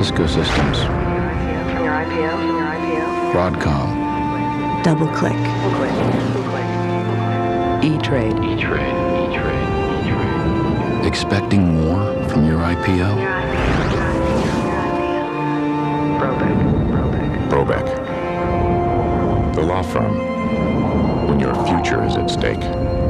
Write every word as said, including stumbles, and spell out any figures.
Cisco Systems. From your I P O, from your I P O. Broadcom. Double click. E-Trade. E-Trade. E-Trade. E-Trade. Expecting more from your I P O? Brobeck. Brobeck. The law firm when your future is at stake.